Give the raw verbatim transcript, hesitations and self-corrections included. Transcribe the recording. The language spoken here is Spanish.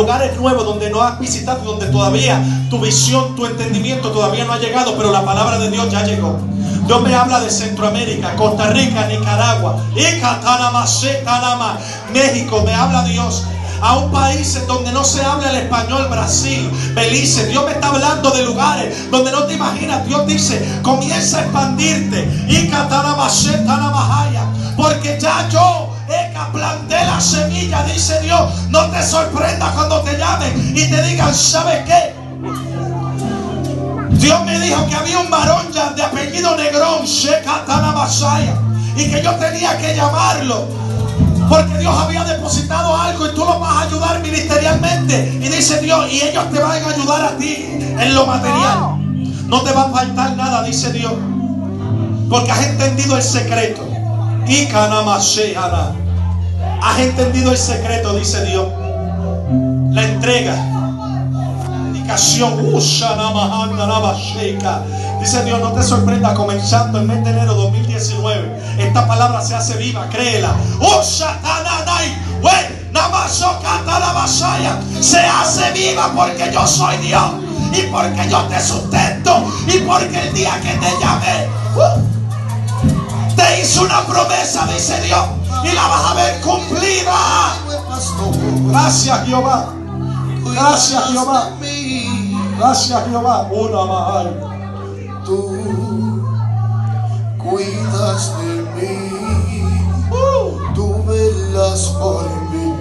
lugares nuevos donde no has visitado, donde todavía tu visión, tu entendimiento todavía no ha llegado, pero la palabra de Dios ya llegó. Dios me habla de Centroamérica, Costa Rica, Nicaragua, México. Me habla Dios a un país en donde no se habla el español, Brasil, Belice. Dios me está hablando de lugares donde no te imaginas. Dios dice, comienza a expandirte. Porque ya yo planté la semilla, dice Dios. No te sorprendas cuando te llamen y te digan, ¿sabes qué? Dios me dijo que había un varón ya de apellido Negrón, y que yo tenía que llamarlo, porque Dios había depositado algo y tú lo vas a ayudar ministerialmente. Y dice Dios, y ellos te van a ayudar a ti en lo material. No te va a faltar nada, dice Dios, porque has entendido el secreto. Y has entendido el secreto, dice Dios. La entrega, la dedicación. Dice Dios, no te sorprenda, comenzando el mes de enero dos mil diecinueve, esta palabra se hace viva, créela. Se hace viva porque yo soy Dios y porque yo te sustento y porque el día que te llamé uh, te hice una promesa, dice Dios, y la vas a ver cumplida. Gracias, Jehová. Gracias, Jehová. Gracias, Jehová. Una más. Tú cuidas de mí, uh. tú velas por mí.